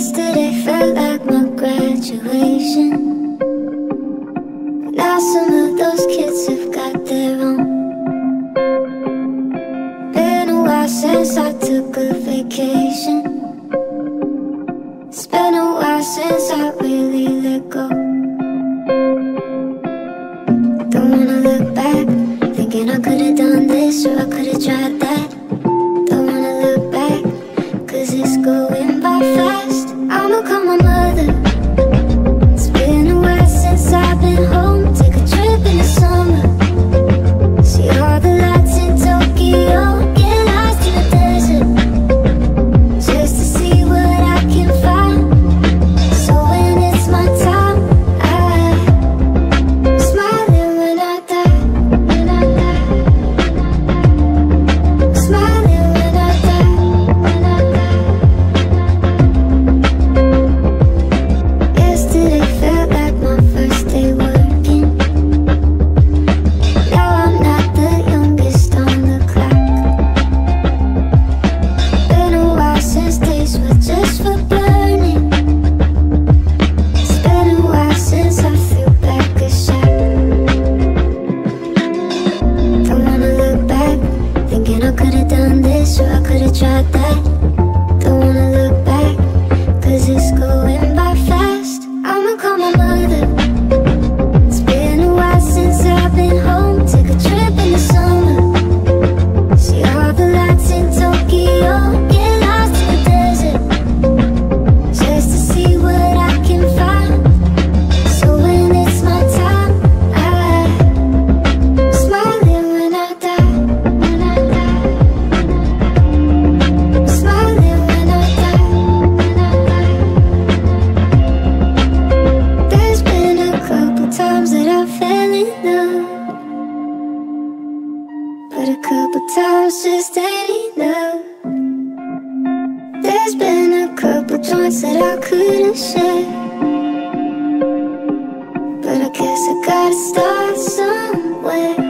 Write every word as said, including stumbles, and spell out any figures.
Yesterday felt like my graduation. Now some of those kids have got their own. Been a while since I took a vacation. It's been a while since I really let go. Don't wanna look back, thinking I could've done this or I could've tried that. Don't wanna look back, cause it's going by fast. I'ma call my mother. It's been a while since I've been home. Take a trip in the summer. See all the lights in Tokyo. Get lost in the desert, just to see what I can find. So when it's my time, I'm smiling when I die. When I die, smiling when I die. When I die. Yesterday felt like my first day working. Now I'm not the youngest on the clock. Been a while since days were just for burning. It's been a while since I threw back a shot. Don't wanna look back, thinking I could've done this or I could've tried that. Don't wanna look back, cause it's going by fast. I'ma call my mother. It's been a while since I've been home. Take a trip in the summer. See all the lights in Tokyo. Get lost in the desert, just to see what I can find. So when it's my time, I'm smiling when I die. When I die, smiling when I die. When I die. There's been a couple times that I fell in love, but a couple times just ain't enough. There's been a couple joints that I couldn't share, but I guess I gotta start somewhere.